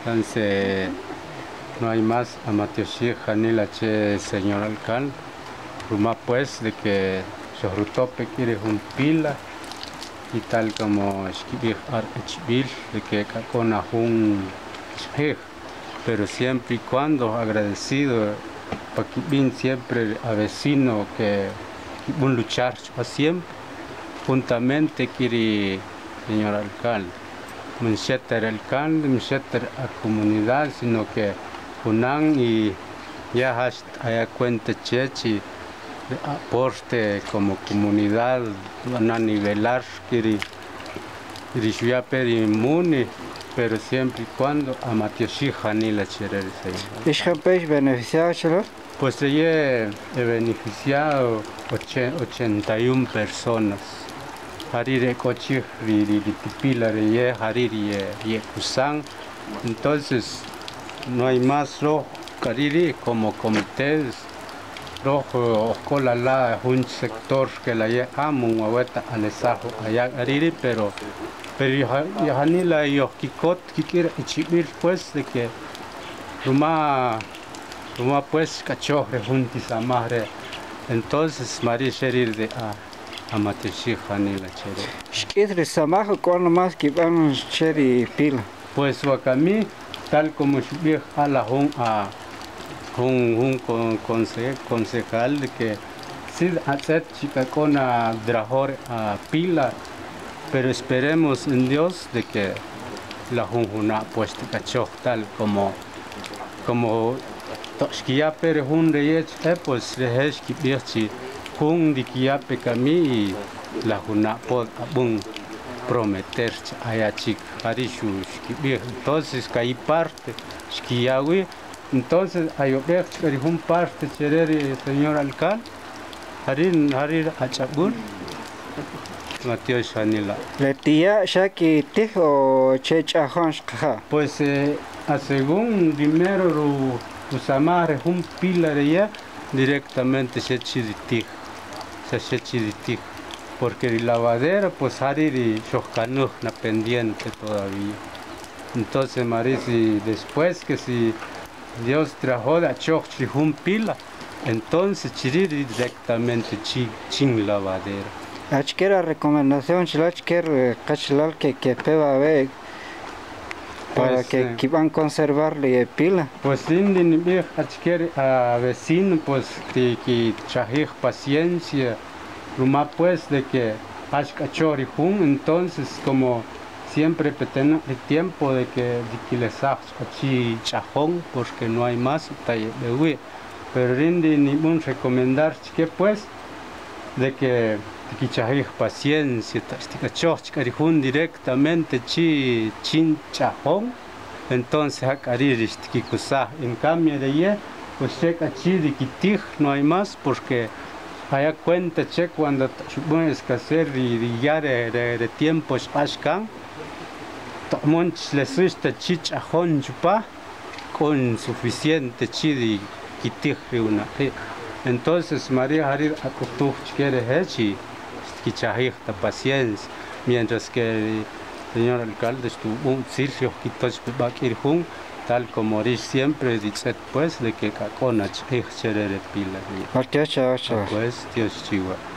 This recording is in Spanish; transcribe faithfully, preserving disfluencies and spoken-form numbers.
Entonces, no hay más amatioshi janila che señor alcalde. Ruma pues de que Shorutope quiere un pila y tal como escribir archivil de que cacona un pero siempre y cuando agradecido para que bien siempre a vecino que un luchar siempre juntamente quiere señor alcalde mencheter alcalde mencheter a comunidad sino que unan y ya haya cuenta chechi aporte como comunidad a nivelar quiere quiere pedir inmune pero siempre y cuando a Matioshi Janila Cherere. ¿Es que beneficiado? Pues he beneficiado ochenta y una personas. Harire coche ritipila re hariri y kusan. Entonces no hay más rojo cariri como comités rojo cola la un sector que la ye amo hueta alesajo allá hariri pero pero Janila y Kikot que quiere chivir pues de que Ruma Ruma pues cachorre juntis amarre entonces María Sherir de a a Mateshi Janila chere. ¿Qué samajo cuando más que van cheri pila? Pues wakami tal como subir a la un a un un concejal de que si hacer chica con a drajor a pila. Pero esperemos en Dios de que la junjuna puesta cacho tal como como tosquia pero jun de pues de es que bichi jun de que pecami y la juna pod abun prometer allá chic harishu que entonces caí parte esquiawi entonces hay ver que jun parte cherere señor alcalde harin harir achabun Mateo Shanila. ¿Le tía ya que te o checha hanshka? Pues eh, a según primero usamar un pila de ella directamente se chiditig, se se chiditig, porque el lavadero pues hariri shokanuj na pendiente todavía. Entonces Marisi después que si Dios trajo la chochi un pila, entonces chiriri directamente chi chin lavadero. Achquera recomendación chilachquer cachlal que que peba ve para pues, que, eh, que van a conservarle pila. Pues sin achquer a vecino pues que que chajir paciencia ruma pues de que achcachori jun entonces como siempre petena el tiempo de que de que les achi chajón porque no hay más de pero rinde ningún recomendar que pues de que que chajir paciencia tastica directamente chi chin chajón entonces acariris que cosa en cambio de ye pues checa chi de quitig no hay más porque haya cuenta che cuando bueno escasear y ya de, de, de tiempos pascan monch les gusta chi chajón chupa con suficiente chi de quitig una entonces María Harir acostumbra quiere hechi que chajir la paciencia mientras que el señor alcalde estuvo un sitio que todos tal como dice siempre dice pues de que cacona chajir chere pila Pues Dios chiva. pues Dios chiva.